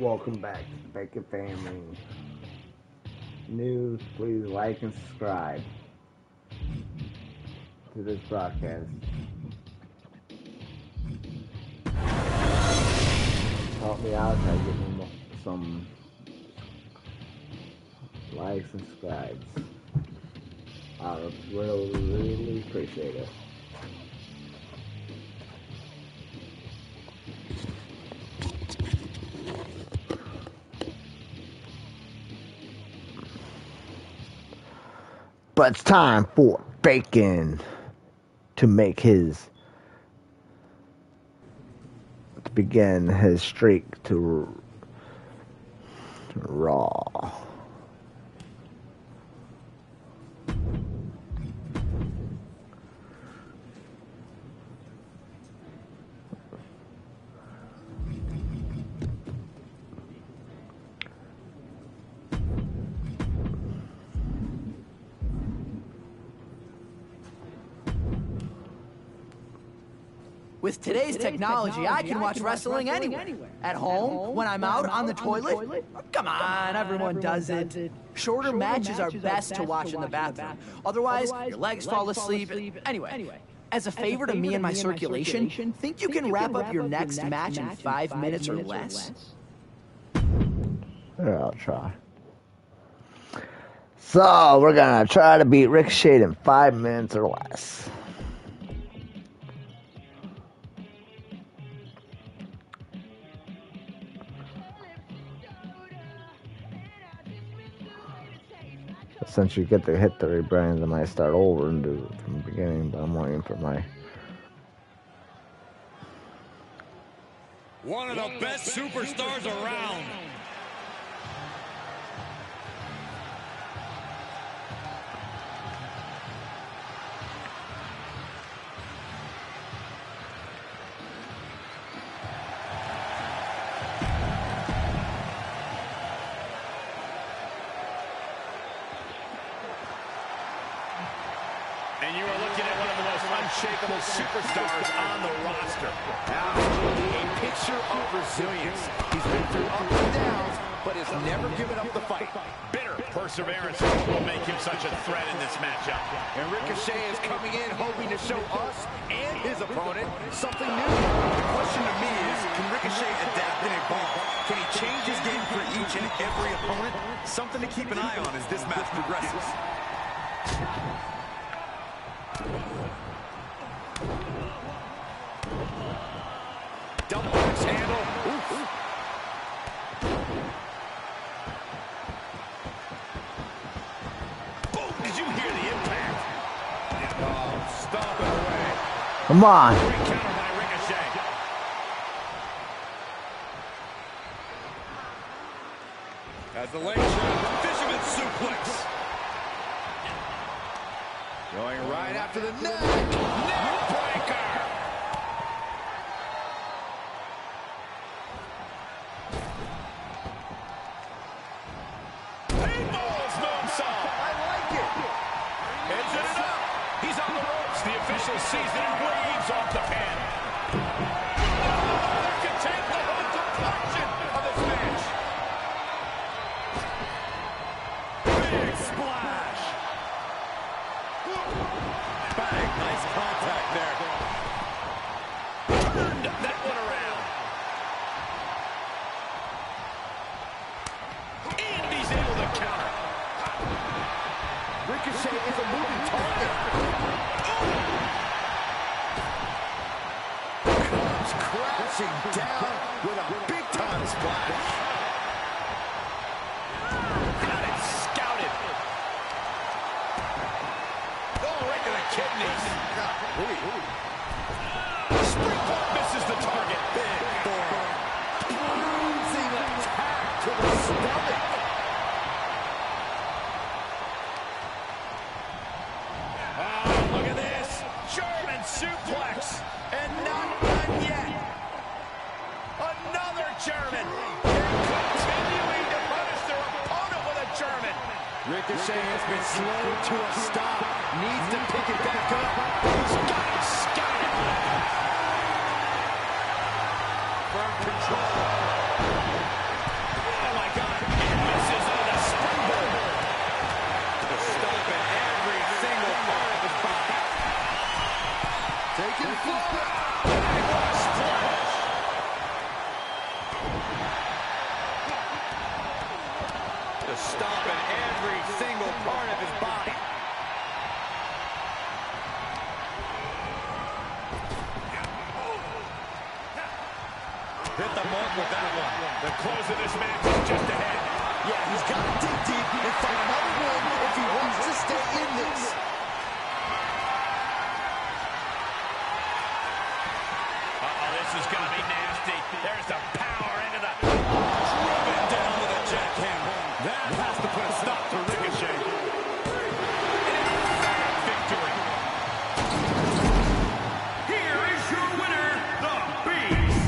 Welcome back to the Bacon Family News. Please like and subscribe to this broadcast. Help me out by getting me some likes and subscribes. I would really appreciate it. But it's time for Bacon to begin his streak to Raw. With today's technology, I can watch wrestling anywhere. At home, when I'm out on the toilet. Come on, everyone does it. Shorter matches are best to watch in the bathroom. Otherwise, your legs fall asleep. Anyway, as a favor to me and my circulation, think you can wrap up your next match in 5 minutes or less? Yeah, I'll try. So, we're gonna try to beat Ricochet in 5 minutes or less. Since you get to hit the rebrand, I might start over and do it from the beginning, but I'm waiting for my... One of the best superstars around. And you are looking at one of the most unshakable superstars on the roster. Absolutely a picture of resilience. He's been through ups and downs, but has never given up the fight. Bitter perseverance is what will make him such a threat in this matchup. And Ricochet is coming in hoping to show us and his opponent something new. The question to me is, can Ricochet adapt and evolve? Can he change his game for each and every opponent? Something to keep an eye on as this match progresses. Double axe handle. Oof. Boom! Did you hear the impact? Oh, stomp it away. Come on! Great counter by Ricochet. As the leg trap, fisherman suplex. Going right after the neck. Neck breaker. Paintball's moonsault. I like it. Heads it up. He's on the ropes. The official sees that he waves off the pin. That could take the whole complexion of this match. Big splash. Bang, nice contact there. Turned that one around. And he's able to counter. Ricochet is a moving target. Comes crashing down with a big-time splash. Got it scouted. Oh, right to the kidneys. Springboard misses the target. Big forearm. Bruising attack to the stomach. Oh, look at this. German suplex. And not done yet. Another German. They're continuing to punish their opponent with a German. Ricochet has been slowed to a stop. Needs to pick it back up. He's got it scouted. Firm control. Taking flight. Just stomping every single part of his body. Hit the mark with that one. The close of this match is just ahead. Yeah, he's got to dig deep and find another win if he wants to stay in this. This is going to be nasty. There's the power into the... Driven down with a jackhammer. That has to put a stop to Ricochet. An emphatic victory. Here is your winner, The Beast.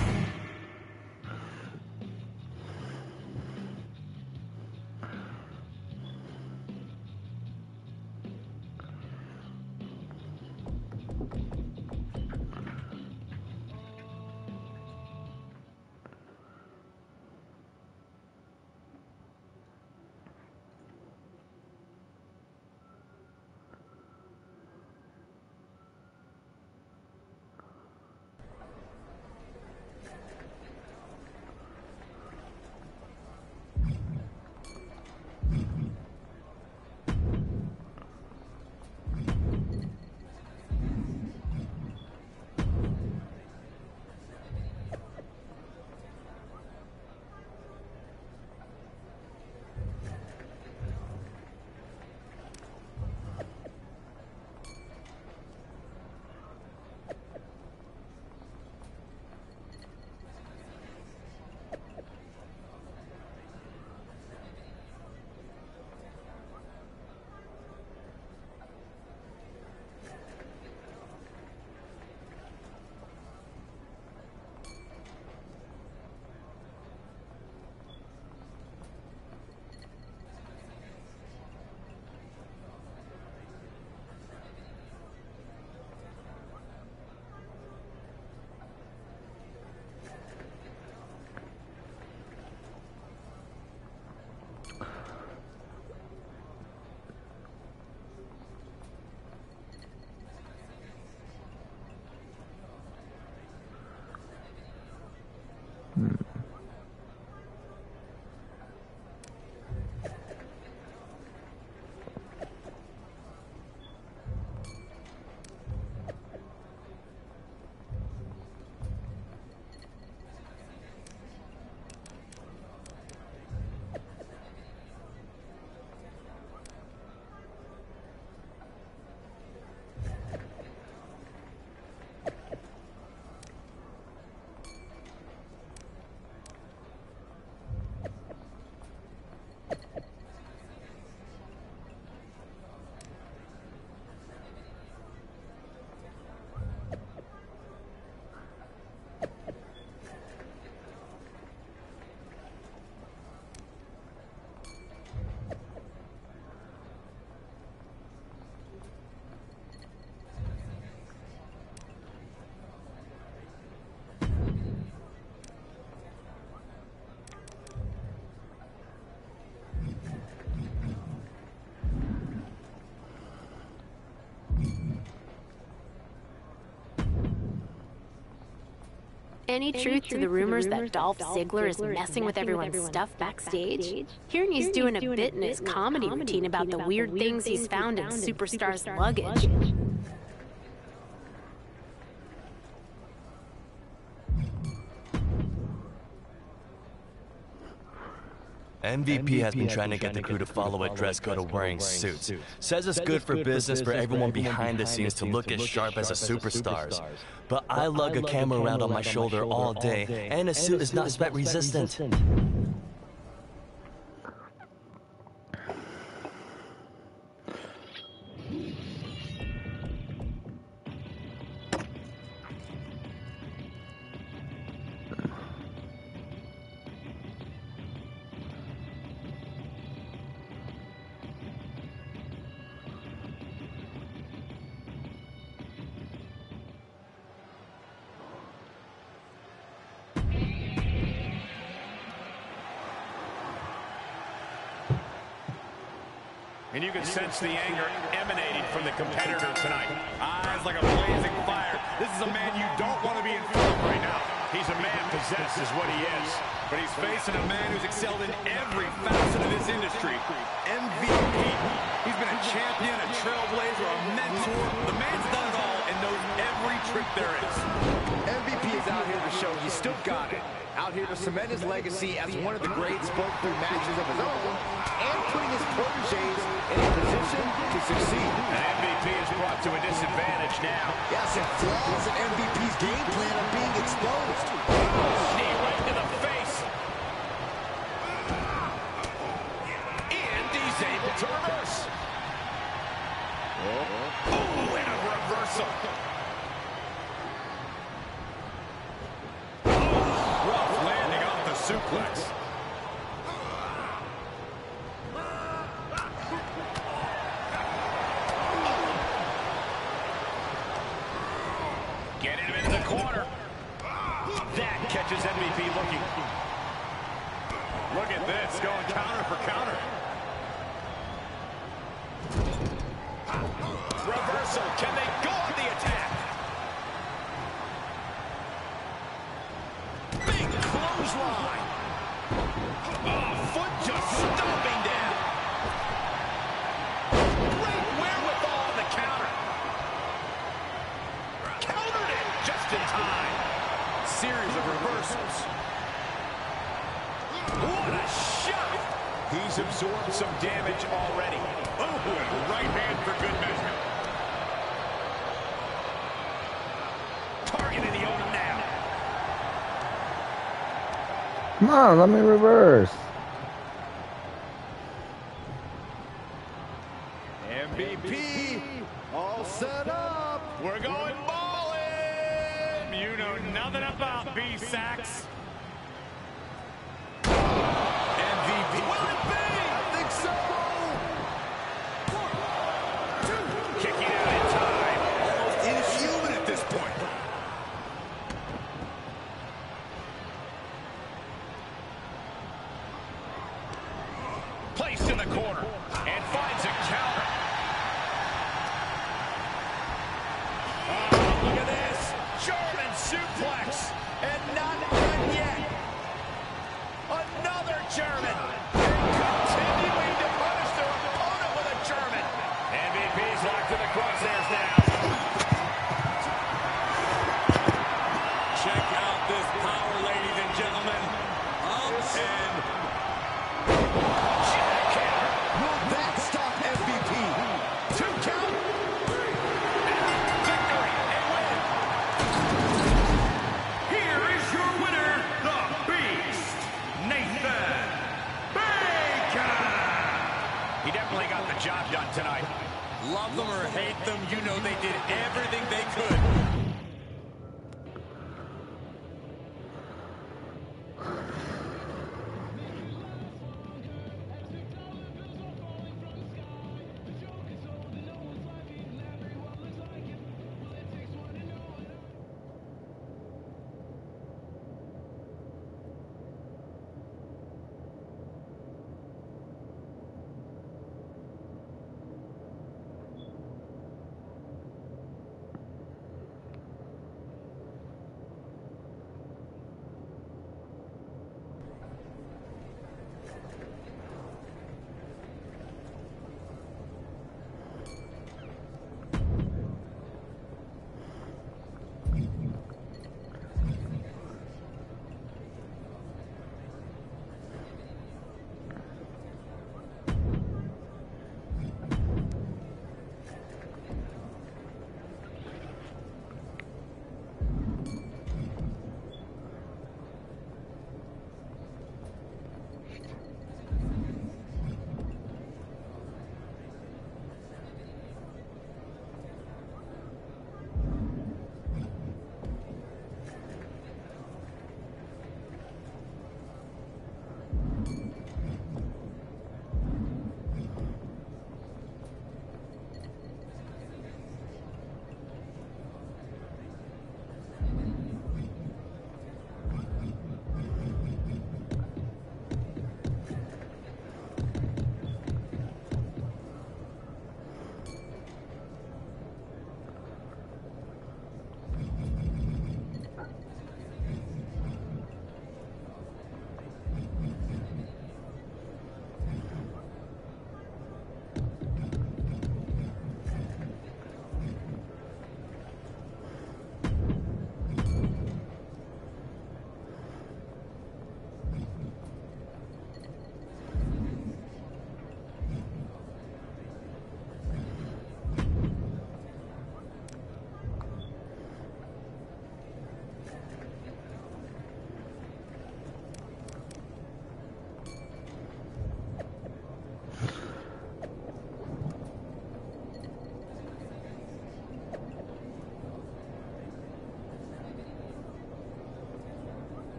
Any truth to the rumors that Dolph Ziggler is messing with everyone's stuff backstage? Hearing he's doing a bit in his comedy routine about the weird things he's found in superstars' luggage. MVP has been trying to get the crew to follow a dress code of wearing suits. Says it's good for business for everyone behind the scenes to look as sharp as the superstars. But I lug a camera around on my shoulder all day, and a suit is not sweat resistant. And you can sense the anger emanating from the competitor tonight. Eyes like a blazing fire. This is a man you don't want to be in front of right now. He's a man possessed is what he is. But he's facing a man who's excelled in every facet of this industry. MVP. He's been a champion, a trailblazer, a mentor. The man's done it all and knows every trick there is. MVP is out here to show he's still got it. Out here to cement his legacy as one of the greats, both through matches of his own and putting his proteges in a position to succeed. And MVP is brought to a disadvantage now. Yes, and flaws in MVP's game plan are being exposed. Knee right to the face. And he's able to reverse. Oh, and a reversal. Rough landing off the suplex. Getting him into the corner. That catches MVP looking. Look at this, going counter for counter. Reversal. Can they go on the attack? Big clothesline. Oh, foot just stomping down. Great wherewithal on the counter. Countered it just in time. Series of reversals. What a shot. He's absorbed some damage already. Oh, and right hand for good measure. Targeting the owner now. Come on, let me reverse. MVP all set up. We're going ballin'. You know nothing about B-Sacks. MVP. Will it be? I think so. Kicking out in time. Almost inhuman at this point. Placed in the corner and finds a counter. Oh, look at this. German suplex. And not done yet. Another German. And continuing to punish their opponent with a German. MVP's locked in the crosshairs now. Check out this power, ladies and gentlemen. Up and Jackhammer. will that stop MVP? 2 count. Victory and win.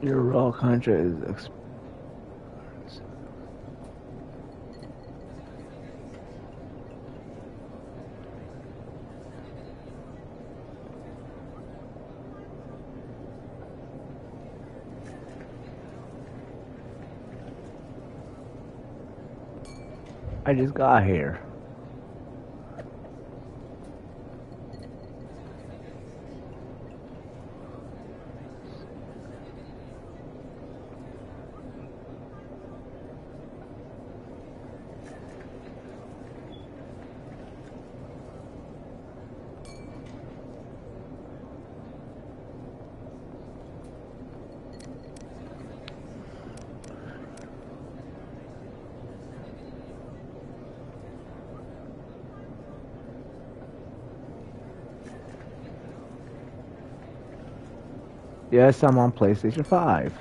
Your raw contract is I just got here. Yes, I'm on PlayStation 5.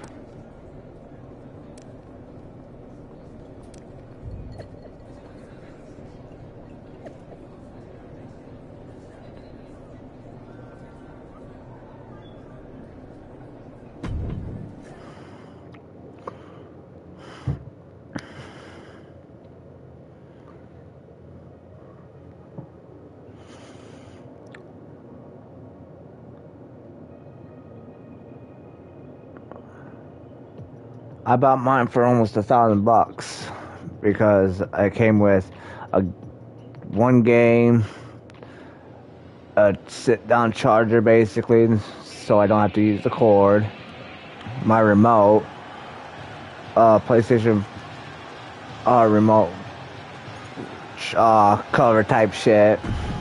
I bought mine for almost $1,000 because I came with one game, a sit-down charger basically, so I don't have to use the cord, my remote, PlayStation remote cover type shit,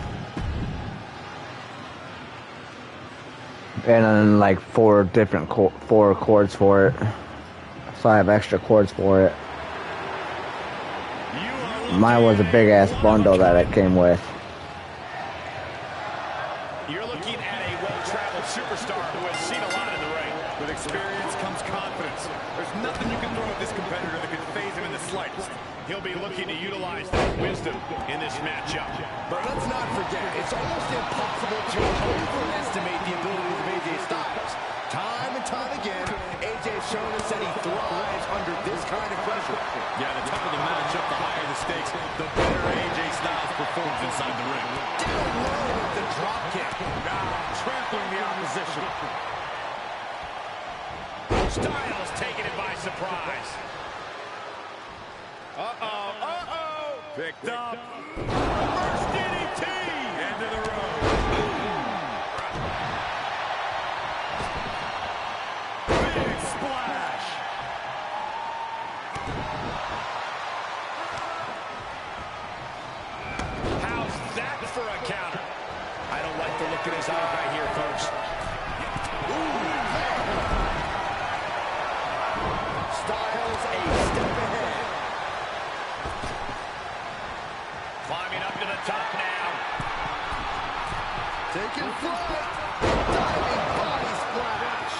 and then like four cords for it. So I have extra cords for it. Mine was a big ass bundle that it came with. You're looking at a well-traveled superstar who has seen a lot in the ring. With experience comes confidence. There's nothing you can throw at this competitor that could faze him in the slightest. He'll be looking to utilize that wisdom in this matchup. But let's not forget, it's almost impossible to overestimate the abilities of AJ Styles. Time and time again, AJ's shown us that he thrives under this kind of pressure. Yeah, the tougher the matchup, the higher the stakes, the better AJ Styles performs inside the ring. Down low with the drop kick. Trampling the opposition. Styles taking it by surprise. Picked up. First DDT. End of the road. Big splash. How's that for a counter? I don't like the look in his eye right here, folks. Styles a step ahead. Climbing up to the top now. Taking flight. Diving body splash.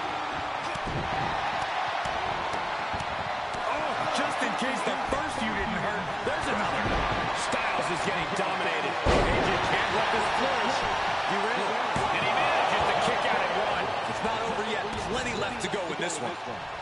Oh, just in case the first you didn't hurt, there's another. Styles is getting dominated. AJ can't let this flourish. He ran and he manages to kick out at one. It's not over yet. Plenty left to go with this one.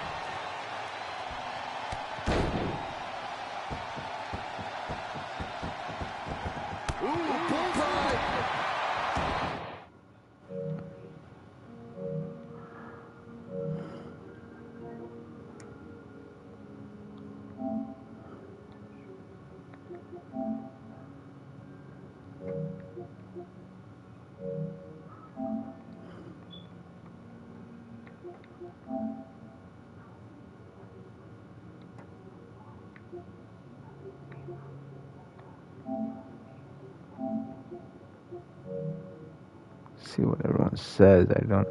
See what everyone says. I don't.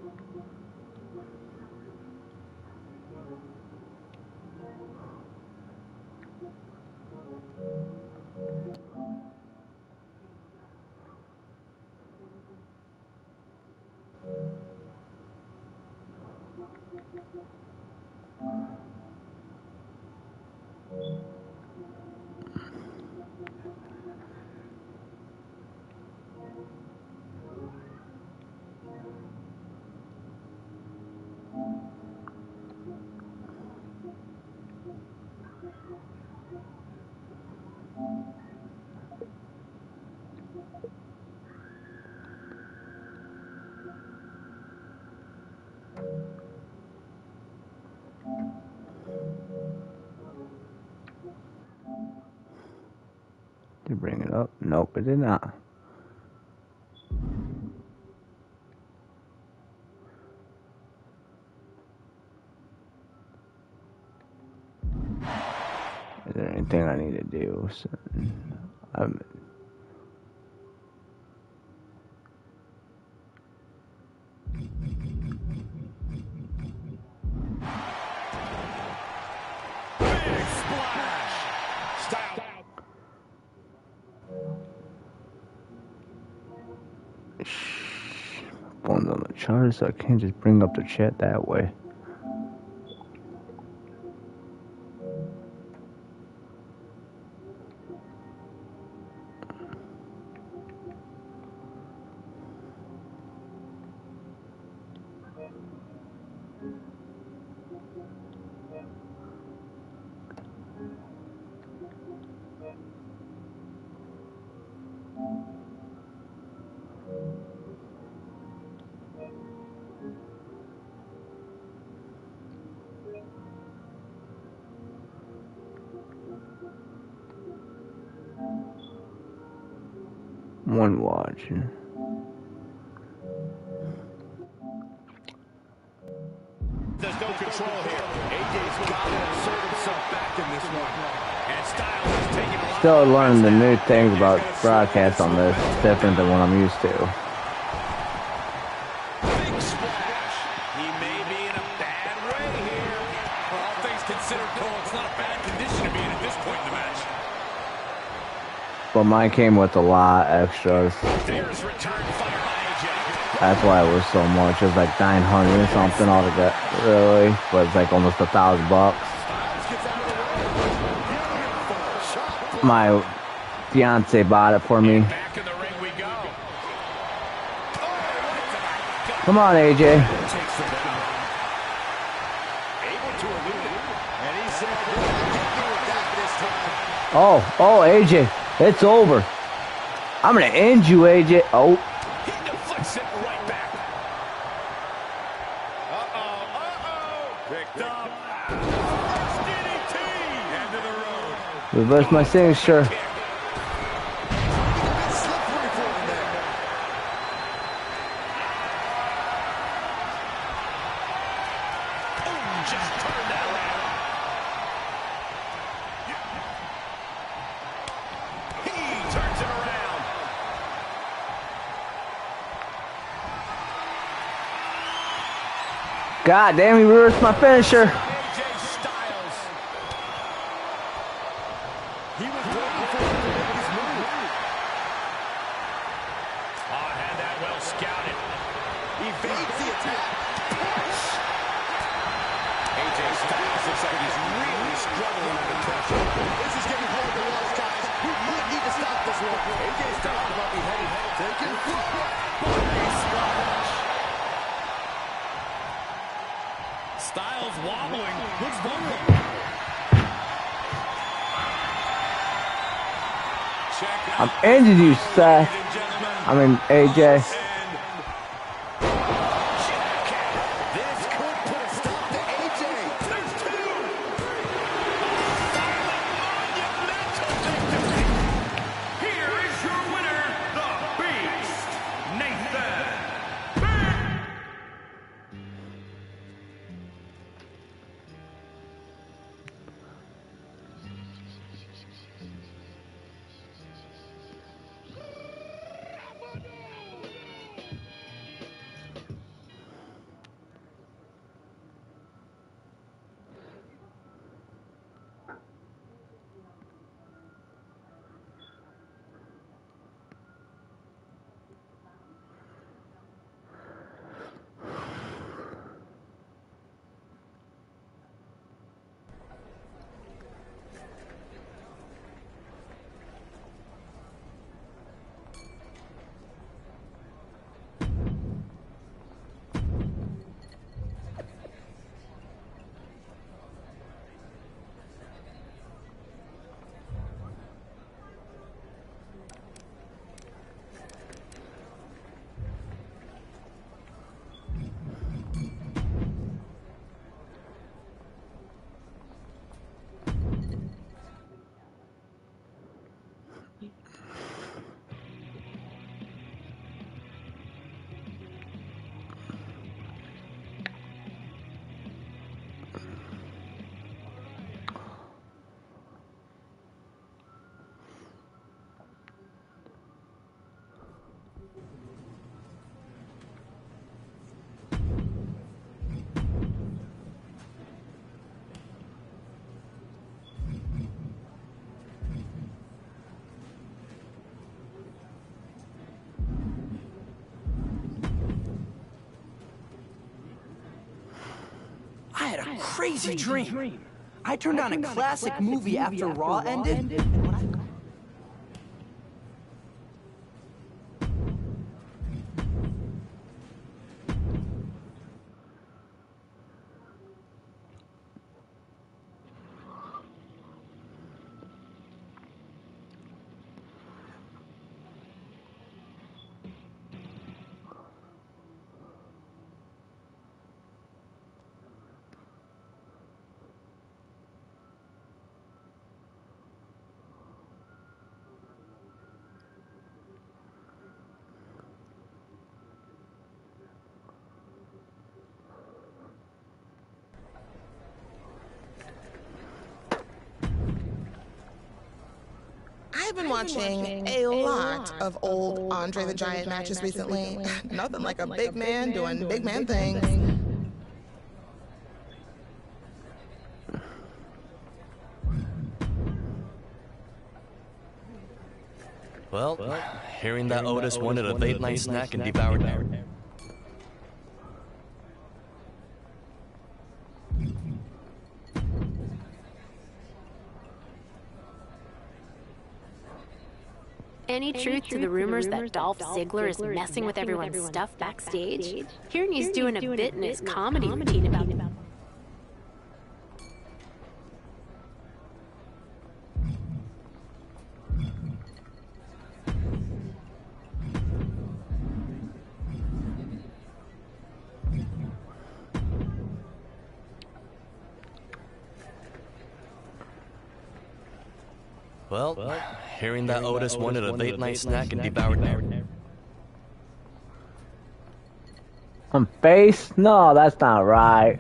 Did you bring it up? Nope, it did not. Is there anything I need to do? So, phone's on the charger, so I can't just bring up the chat that way. One watching. There's no control here. AJ's got to insert himself back in this one. And Styles is taking a lot. Still learning the new things about broadcast on this. It's different than what I'm used to. Big splash. He may be in a bad way here. For all things considered, Cole, it's not a bad condition to be in at this point in the match. But mine came with a lot extras. There's return fire by AJ. That's why it was so much. It was like 900 or something altogether, really. But it's like almost $1,000. My fiance bought it for me. Back in the ring we go. Come on, AJ. Takes him down. Able to elude it. And he said, this time. Oh, AJ. It's over. I'm going to end you, AJ. Oh. He deflects it right back. Picked up. DDT. End of the road. Reverse my signature. Slippery for him there. Boom, just turned that around. He turns it around. God damn, he reversed my finisher. AJ Styles. He was waiting for him to make his move. Oh, had that well scouted. Evades the attack. Push. AJ Styles looks like he's really struggling under pressure. This is getting hard to watch, guys. We might need to stop this one. AJ Styles might be headed. Taking body splash. Styles wobbling. Looks vulnerable. I'm ending you, Seth. I mean, AJ. This could put a stop to AJ. There's two. Monumental victory. Here is your winner, the Beast, Nathan. a crazy dream. I turned on a classic movie after Raw ended, and when I... I've been watching a lot of old Andre the Giant matches recently. Nothing like a big man doing big man things. Well, hearing that Otis wanted a late night snack and devoured it. Any truth to the rumors that Dolph Ziggler is messing with everyone's stuff backstage? Hearing he's doing a bit in his comedy routine about it. Well, hearing that Otis wanted a late night snack and devoured it. On face? No, that's not right.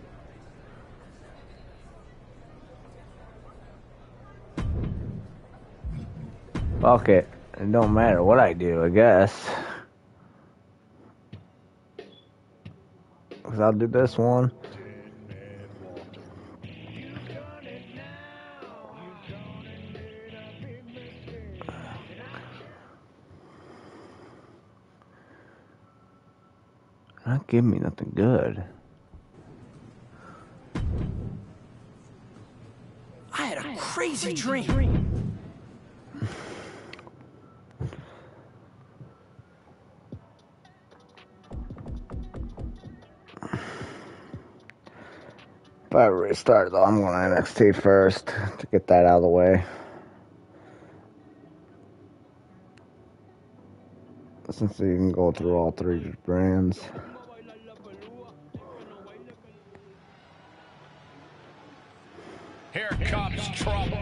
Fuck it. It don't matter what I do, I guess. Because I'll do this one. Not giving me nothing good. I had a crazy dream. If I restart though, I'm going to NXT first to get that out of the way. Since you can go through all three brands. Here comes trouble.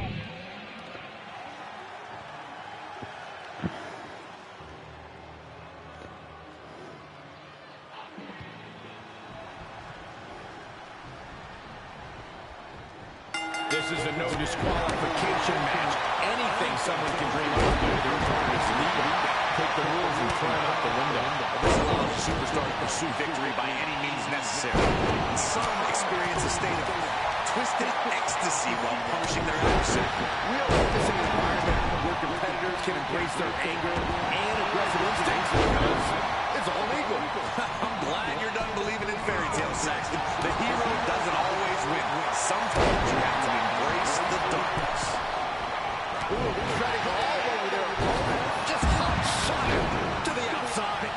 This is a no disqualification match. Anything someone can dream of. Their opponent is legal. Take the rules and throw them out the window. This allows a superstar to pursue victory by any means necessary. And some experience a state of twisted ecstasy while punishing their adversary. We all like to see an environment where competitors can embrace their anger and aggressive instincts because it's all legal. I'm glad you're done believing in fairy tales, Saxton. The hero doesn't always win. Sometimes you have to embrace the darkness. Ooh, treading all over their opponent. Just hot shot him to the outside.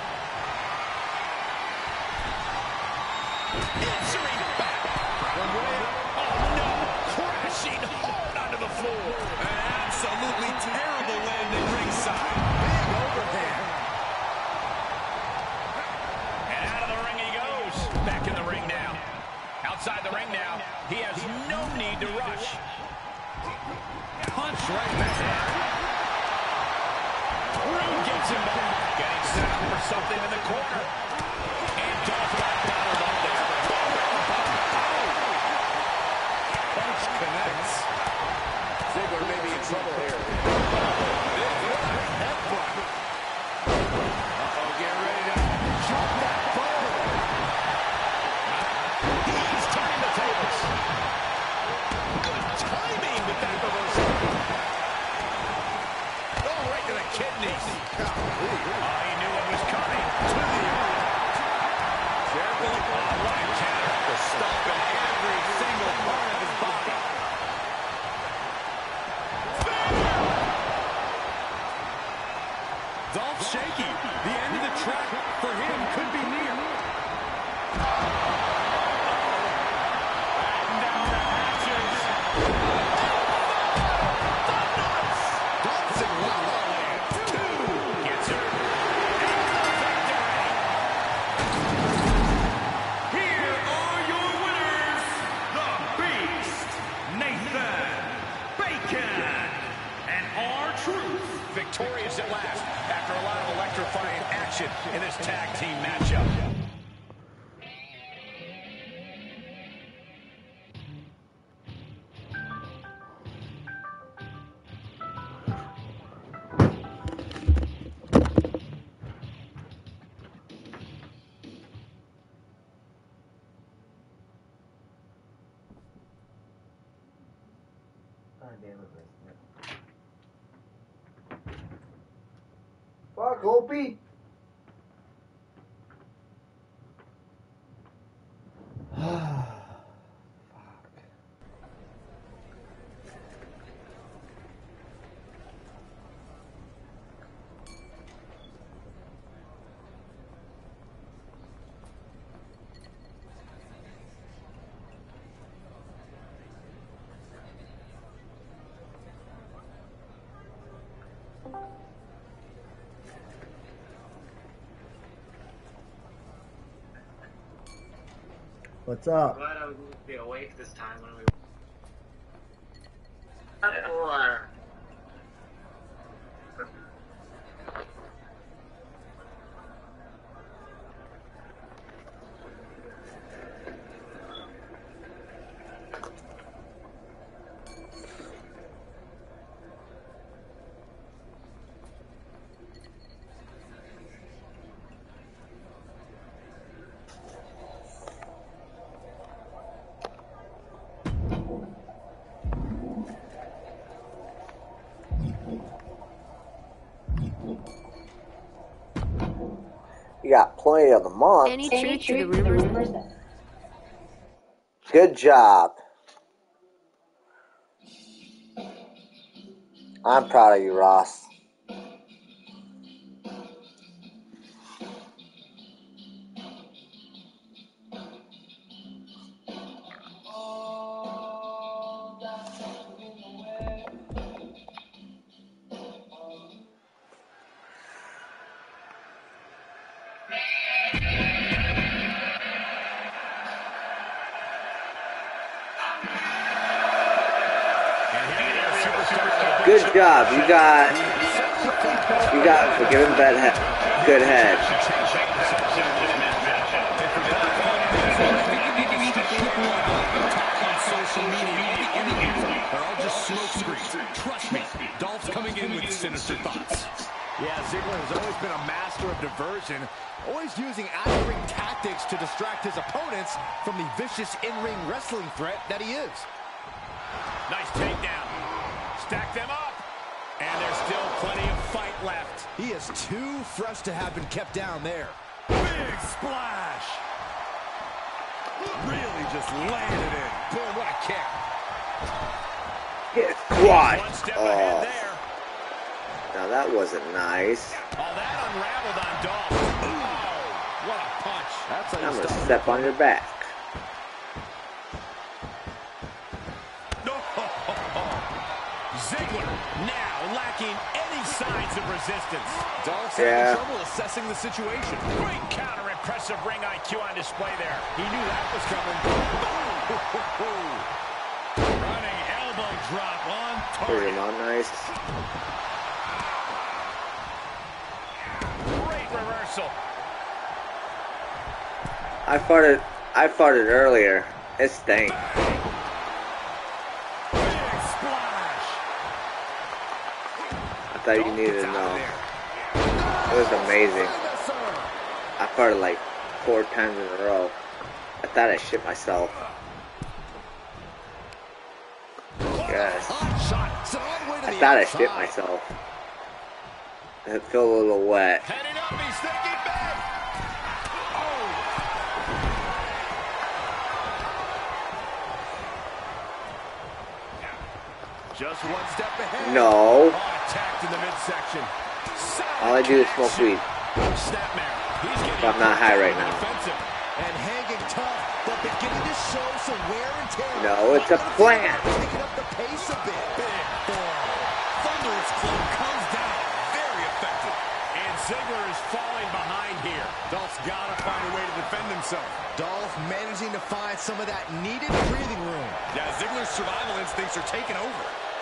Answering back. From way up. Oh, no. Crashing hard onto the floor. An absolutely terrible landing ringside. Big overhand. And out of the ring he goes. Back in the ring now. Outside the ring now. He has no need to rush. Punch right in the head. Ring gets him back. Getting set up for something in the corner. And Dolph battled up there. Punch connects. Ziggler may be in trouble here. Headbutt. Uh-oh, get ready to jump that ball. He's turning the tables. Good timing with that reversal. Oh, right to the kidneys. He knew it was coming. To the earth. Jericho, what a counter. The stomp in every Dolph's shaky. The end of the track for him could be near. Victorious at last after a lot of electrifying action in this tag team matchup. Fuck, Opie. What's up? I'm glad I was able to be awake this time when we were. You got plenty of the month. Any truth to the rumors? Good job. I'm proud of you, Ross. Good job. You got forgiven good head. They're all just smoke screens. Trust me, Dolph's coming in with sinister thoughts. Yeah, Ziggler has always been a master of diversion, always using out-of-ring tactics to distract his opponents from the vicious in-ring wrestling threat that he is. Nice takedown. Stack them up. And there's still plenty of fight left. He is too fresh to have been kept down there. Big splash. Really just landed it. Boom, what a kick. Get squat. One step ahead there. Now that wasn't nice. Oh, that unraveled on Dolph. Oh, what a punch. That's how you I'm gonna stop step on your back. Ziggler now lacking any signs of resistance. Dolph's having trouble assessing the situation. Great counter, impressive ring IQ on display there. He knew that was coming. Running elbow drop on Pretty target. nice. Great reversal. I farted earlier. It stank. Big splash. I thought you needed to know. It was amazing. I farted like 4 times in a row. I thought I shit myself. Yes. I thought I shit myself. It felt a little wet. Heading up, he's thinking back. Just one step ahead. No. Oh, attacked in the midsection. All I do is smoke weed. Snapmare. He's getting I'm not high right now. defensive. And hanging tough, but beginning to show some wear and tear. No, it's a plant. Picking up the pace a bit. Big forearm. Thunderous club comes down. Very effective. And Ziggler is falling behind here. Dolph's got to find a way to defend himself. Dolph managing to find some of that needed breathing room. Yeah, Ziggler's survival instincts are taking over.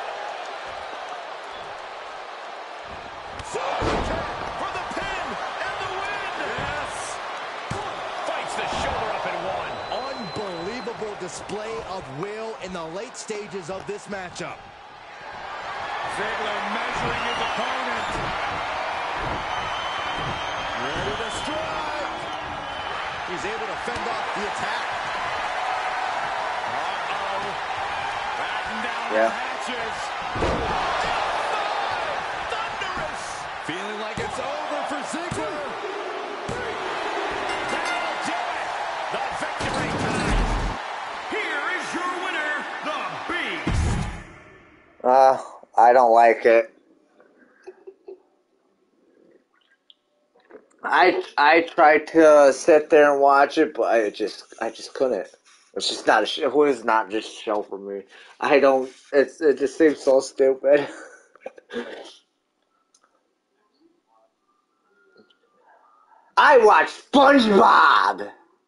For the pin and the win. Yes. Fights the shoulder up and one. Unbelievable display of will in the late stages of this matchup. Ziggler measuring his opponent. Ready to strike. He's able to fend off the attack. Uh-oh. Batten down Yeah. the hatches. Thunderous. Feeling like it's over for Ziggler. The victory time. Here is your winner, the Beast. I don't like it. I tried to sit there and watch it, but I just couldn't. It's just not a show. It was not just a show for me. I don't. It just seems so stupid. I watch SpongeBob.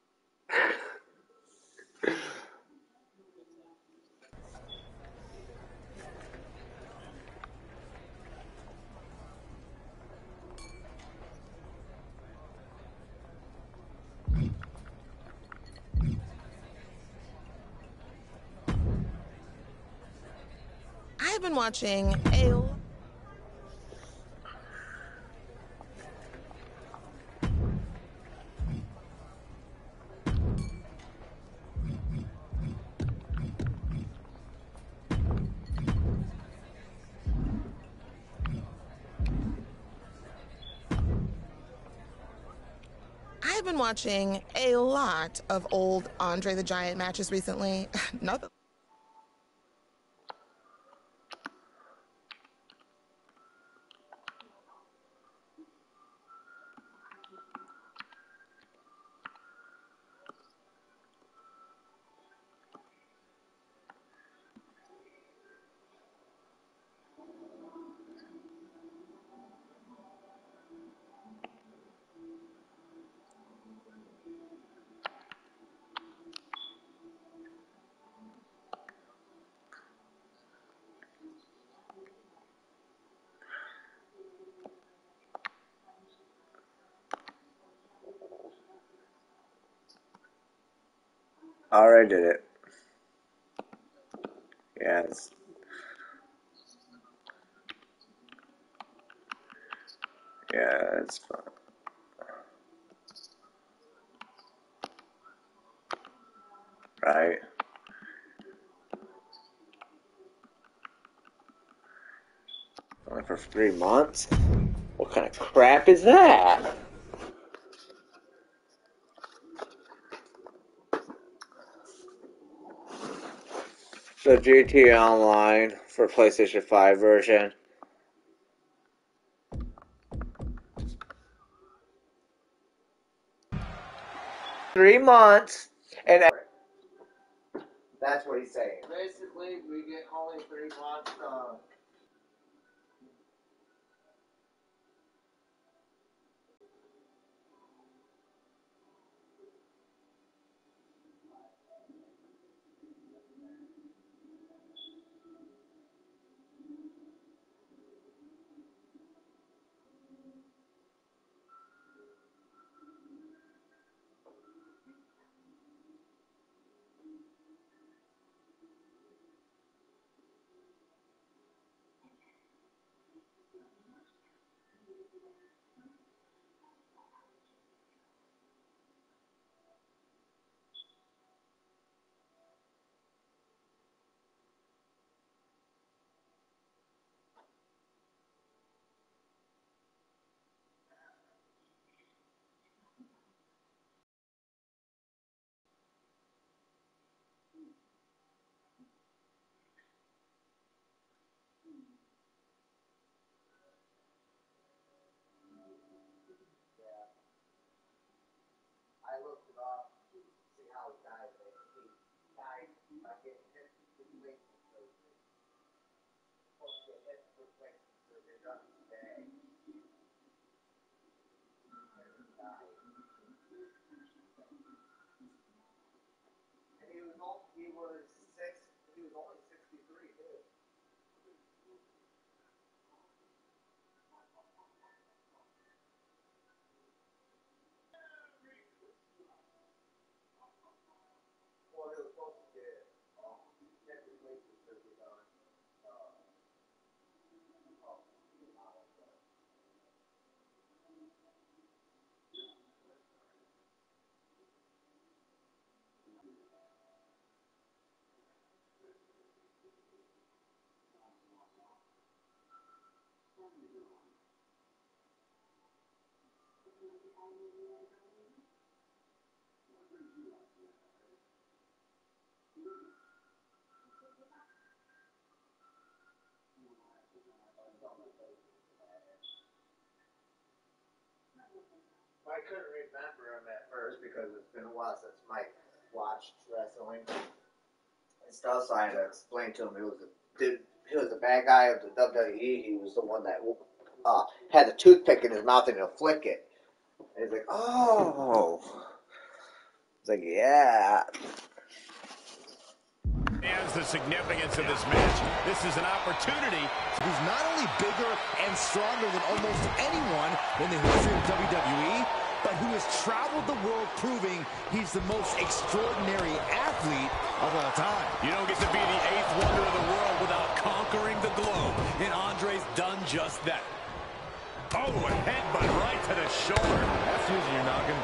I've been watching a... I've been watching a lot of old Andre the Giant matches recently. Nothing. I already did it. Yes. Yeah, it's fun. Right. Only for 3 months? What kind of crap is that? The GT Online for PlayStation 5 version. Three months, and that's what he's saying. Basically, we get only 3 months. I couldn't remember him at first because it's been a while since Mike watched wrestling and stuff, so I had to explain to him he was the bad guy of the WWE. He was the one that had the toothpick in his mouth and he'll flick it. And he's like, oh. It's like, yeah. As the significance of this match, this is an opportunity. Who's not only bigger and stronger than almost anyone in the history of WWE, but who has traveled the world proving he's the most extraordinary athlete of all time. You don't get to be the 8th wonder of the world without conquering the globe, and Andre's done just that. Oh, a headbutt right to the shoulder. That's using your noggin.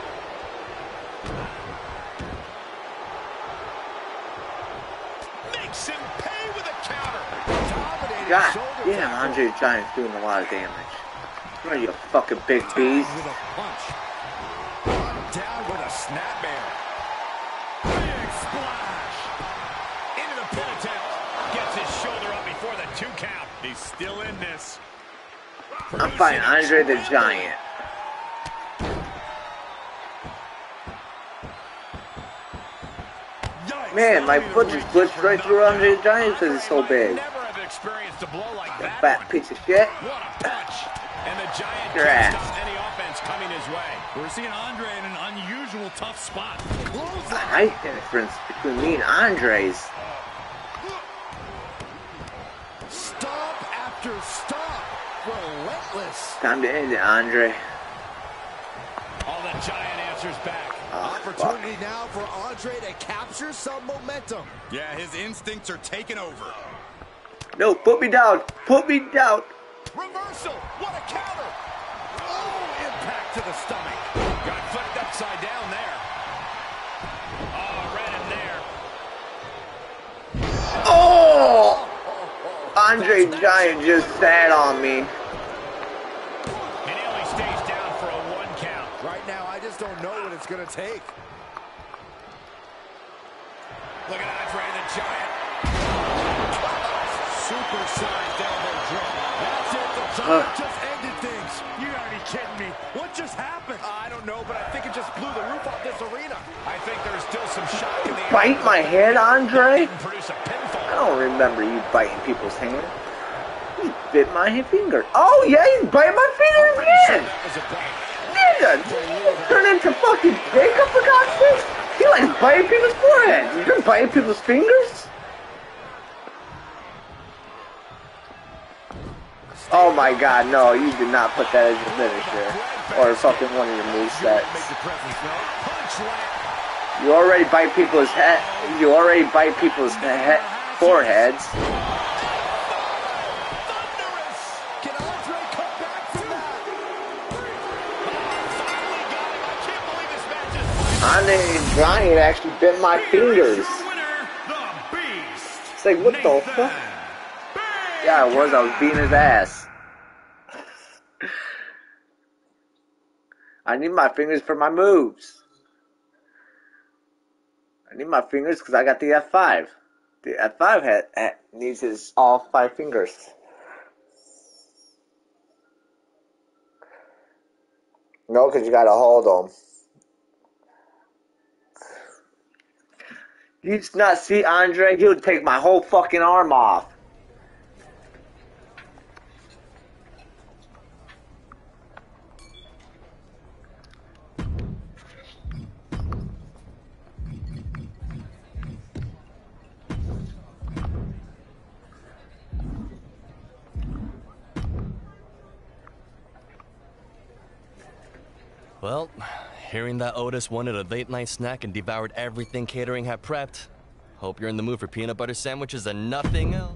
Makes him pay with a counter. God damn, Andre the Giant's doing a lot of damage. What are you, fucking big beast? With a punch. Down with a snapmare. Big splash. Into the pin attempt. Gets his shoulder up before the 2 count. He's still in this. I'm fighting Andre the Giant. Man, my foot just glitched right through Andre the Giant because it's so big. Never have experienced a blow like You that. fat piece of shit. What a punch. And the Giant Your can't ass. stop any offense coming his way. We're seeing Andre in an unusual tough spot. The height difference between me and Andre's. Stomp after stomp. Relentless. Time to end it, Andre. All the Giant answers back. Oh, Opportunity now for Andre to capture some momentum. Yeah, his instincts are taking over. No, put me down. Put me down. Reversal. What a counter. Oh, impact to the stomach. Got flipped upside down there. Oh, right in there. Oh! Andre the Giant just sat on me. And he only stays down for a 1 count. Right now, I just don't know what it's going to take. Look at Andre the Giant. Supersized elbow drop. That's it. The Giant just ended things. You gotta be kidding me. What just happened? I don't know, but I think it just blew the roof off this arena. I think there's still some shock in the air. Bite my head, Andre? Didn't produce a pinfall. I don't remember you biting people's hand. He bit my finger. Oh, yeah, he's biting my finger again. That was a bite. Nigga, turn into fucking Jacob for God's sake. He likes biting people's foreheads. You're biting people's fingers? Oh my god, no, you did not put that as your finisher. Or fucking one of your movesets. You already bite people's head. You already bite people's foreheads. Can Andre come back from that? Andre the Giant actually bit my fingers. It's like, what the fuck? Yeah, I was beating his ass. I need my fingers for my moves. I need my fingers because I got the F5. The F5 needs his all 5 fingers. No, because you got to hold them. You just not see Andre? He would take my whole fucking arm off. Well, hearing that Otis wanted a late-night snack and devoured everything catering had prepped, hope you're in the mood for peanut butter sandwiches and nothing else.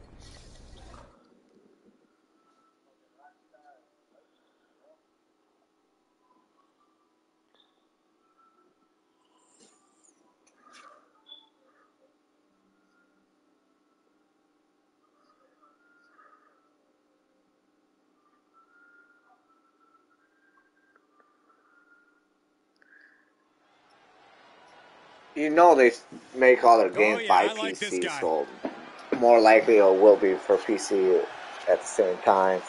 You know they make all their games by like PC, so more likely it will be for PC at the same time.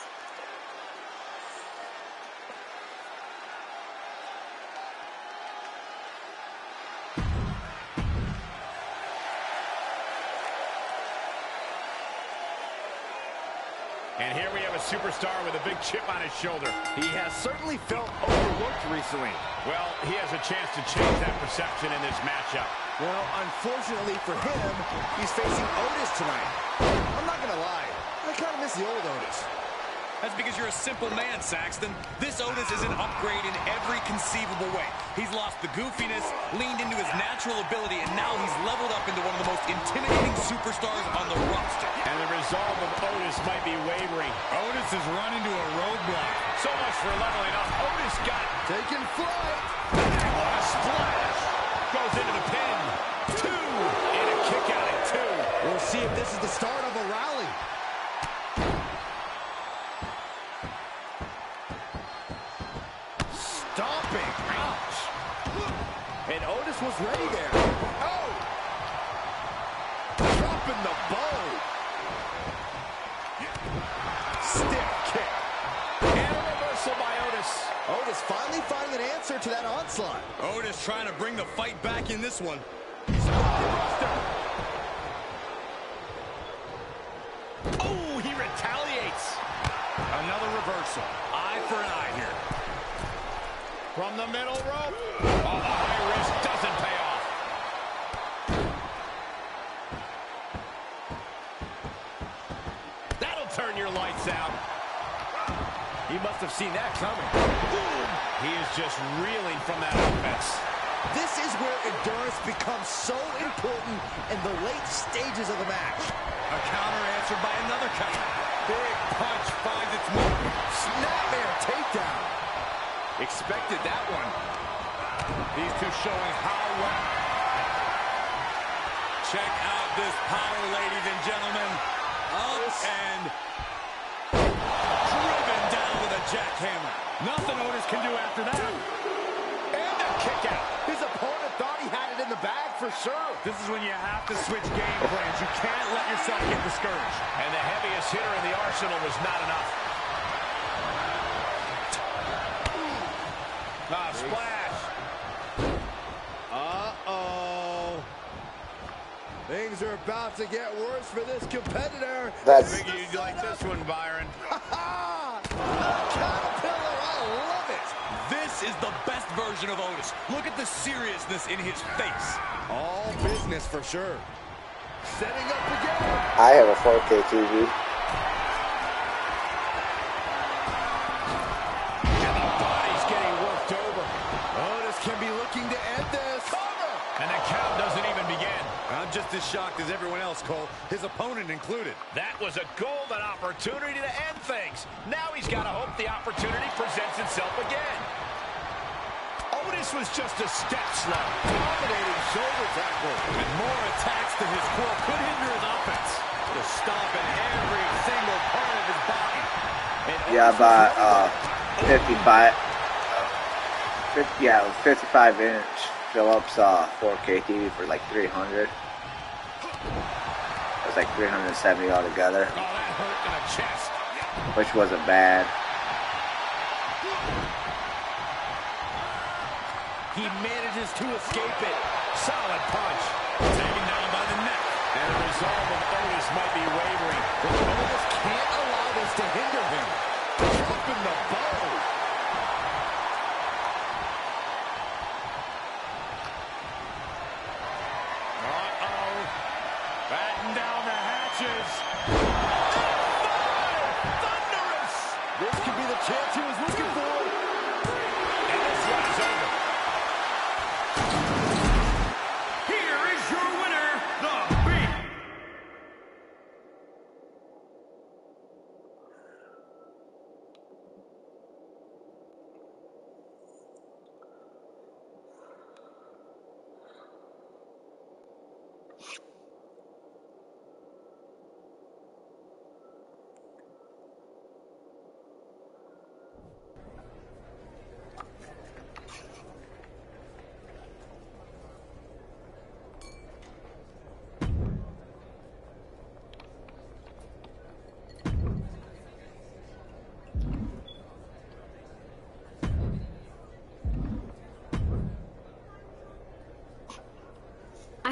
And here we have a superstar with a big chip on his shoulder. He has certainly felt overlooked recently. Well, he has a chance to change that perception in this matchup. Well, unfortunately for him, he's facing Otis tonight. I'm not going to lie, I kind of miss the old Otis. That's because you're a simple man, Saxton. This Otis is an upgrade in every conceivable way. He's lost the goofiness, leaned into his natural ability, and now he's leveled up into one of the most intimidating superstars on the roster. And the resolve of Otis might be wavering. Otis has run into a roadblock. So much for leveling up. Otis got Taking flight. what a splash. Goes into the pin. 2. And a kick out at 2. We'll see if this is the start of a rally. Stomping. Ouch. And Otis was ready there. Oh. Dropping the bow. Stiff kick. And a reversal by Otis. Otis finally finding an answer to that onslaught. Otis trying to bring the fight back in this one. Oh, he retaliates. Another reversal. Eye for an eye here. From the middle rope. Oh, the high risk doesn't pay off. That'll turn your lights out. He must have seen that coming. Boom. He is just reeling from that offense. This is where endurance becomes so important in the late stages of the match. A counter answered by another counter. Big punch finds its mark. Snapmare takedown. Expected that one. These two showing how well. Check out this power, ladies and gentlemen. Up and driven down with a jackhammer. Nothing Otis can do after that. And a kick out. His opponent thought he had it in the bag for sure. This is when you have to switch game plans. You can't let yourself get discouraged. And the heaviest hitter in the arsenal was not enough. Ah, splash. Uh-oh. Things are about to get worse for this competitor. I think you'd like this one, Byron. Caterpillar, I love it. This is the best version of Otis. Look at the seriousness in his face. All business for sure. Setting up again. I have a 4K TV. And the body's getting worked over. Otis can be looking to end this. Cover. And the count doesn't even begin. I'm just as shocked as everyone else, Cole, his opponent included. That was a golden opportunity to end things. Now he's got to hope the opportunity presents itself again. Otis was just a step slow. Dominating shoulder tackle. And more attacks to his core could hinder his offense. To stomp in every single part of his body. And Yeah, Otis was about ready. 55-inch Philips 4K TV for like 300. It was like 370 altogether, Oh, that hurt in the chest. which wasn't bad. He manages to escape it. Solid punch. Taken down by the neck. And the resolve of Otis might be wavering. But Otis can't allow this to hinder him. Dropping the bow. Uh-oh. Batten down the hatches. Thunderous. This could be the chance he was looking for. And this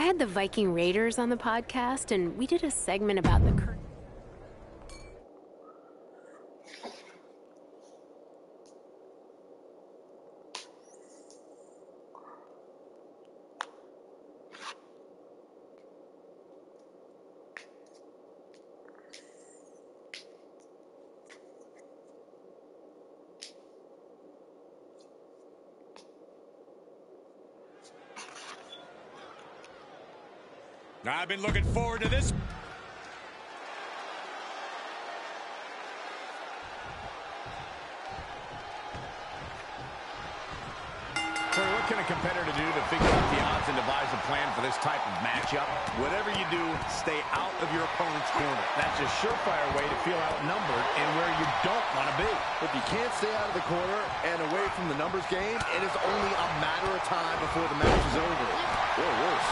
had the Viking Raiders on the podcast, and we did a segment about the current. I've been looking forward to this. What can a competitor do to figure out the odds and devise a plan for this type of matchup? Whatever you do, stay out of your opponent's corner. That's a surefire way to feel outnumbered and where you don't want to be. If you can't stay out of the corner and away from the numbers game, it is only a matter of time before the match is over. Or worse.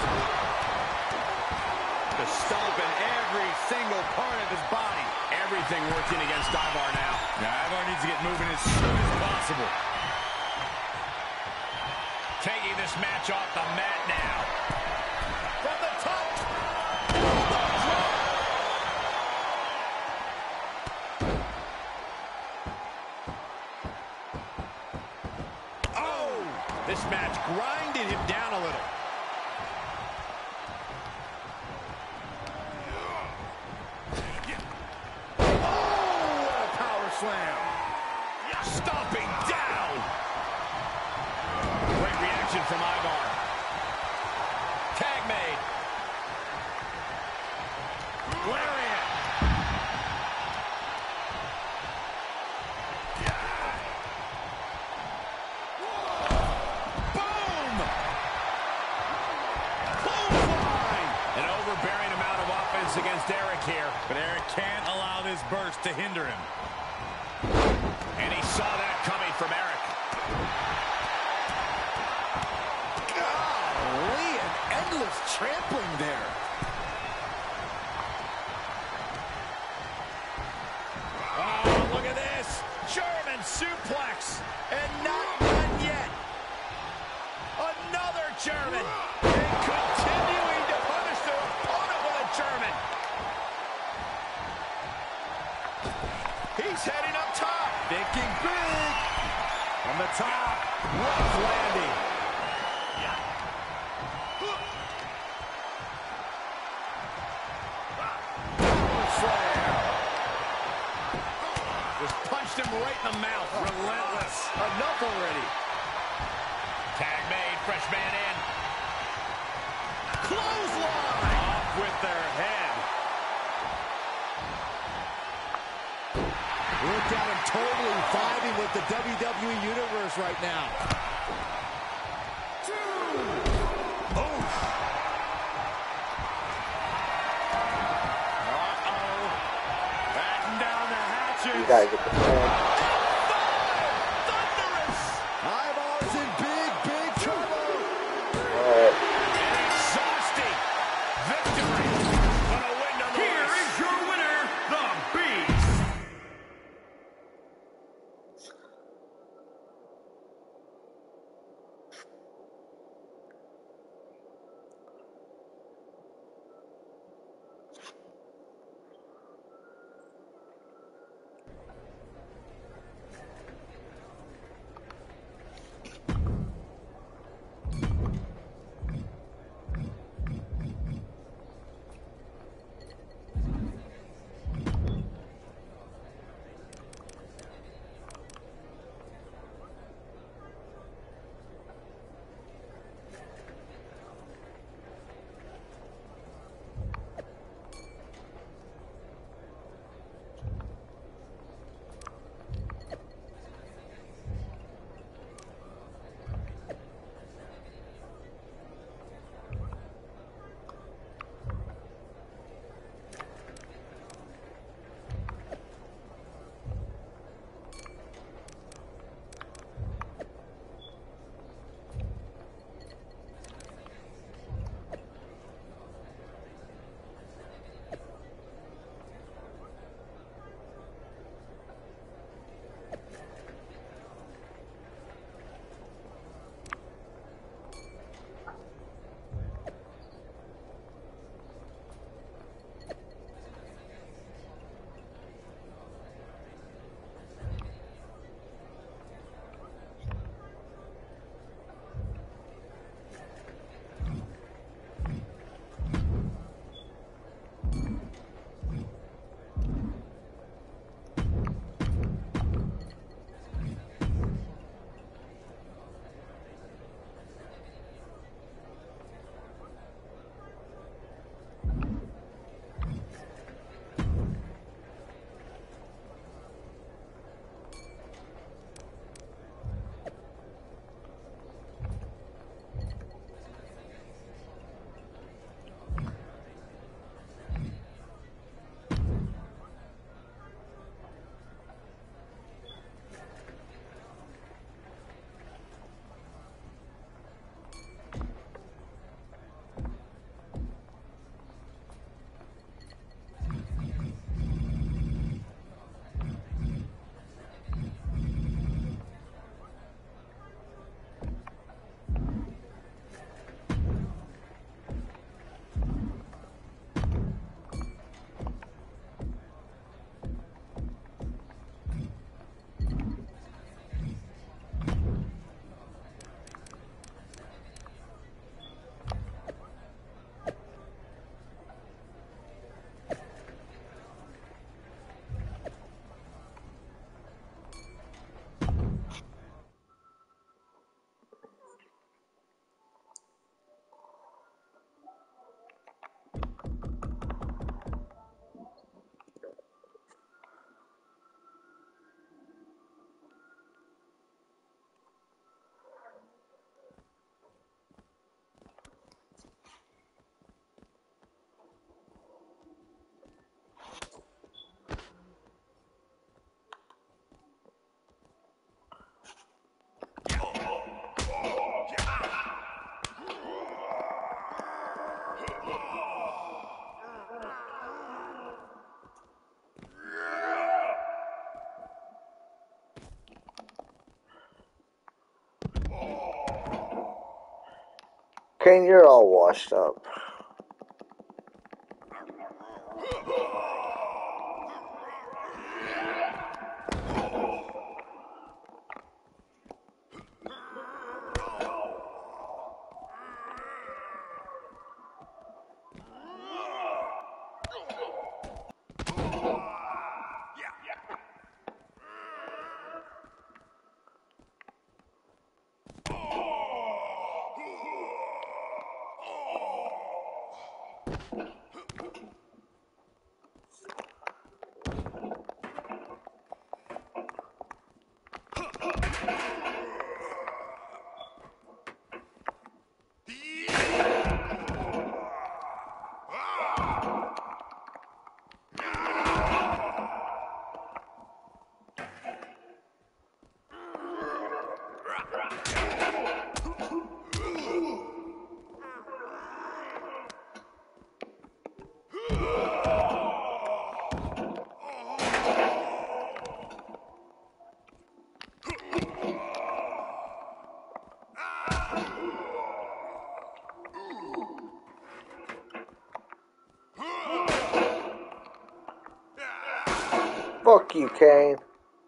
The stomp in every single part of his body. Everything working against Ivar now. Ivar needs to get moving as soon as possible. Taking this match off the mat now. From the top. Oh! This match grinded him down a little. Slam. Stomping down. Great reaction from Ivar. Tag made. Lariat. Boom. Clothesline. An overbearing amount of offense against Eric here. But Eric can't allow this burst to hinder him. And he saw that coming from Eric. Golly, an endless trampling there. Oh, look at this. German suplex. And not done yet. Another German. And continuing to punish their opponent with a German. He's heading up top. Thinking big. From the top. Rough landing. Slam. Just punched him right in the mouth. Relentless. Enough already. Tag made. Fresh man in. Clothesline. Off with their head. Look at him totally vibing with the WWE Universe right now. Oof. Uh-oh. Batten down the hatches. You gotta get the plan. Thunderous. Ivar's in big trouble. And exhausting. Victory. Gonna win nonetheless. Here is your winner, the Beast. Kane, you're all washed up. Fuck you, Kane.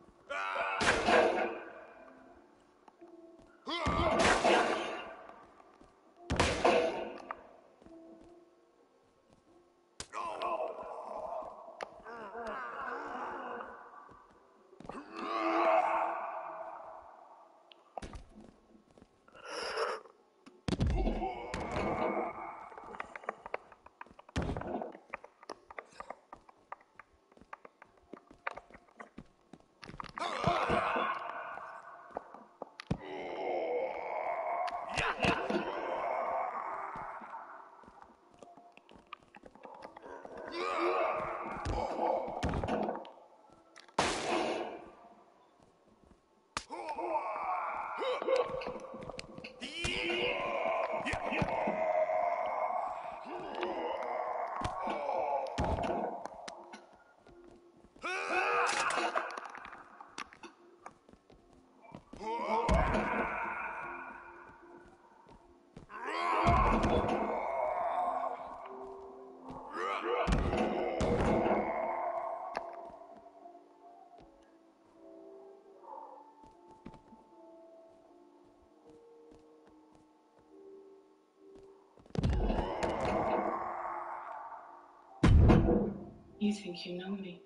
You think you know me?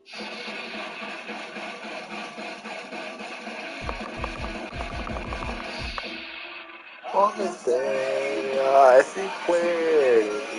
On this day, I see clearly.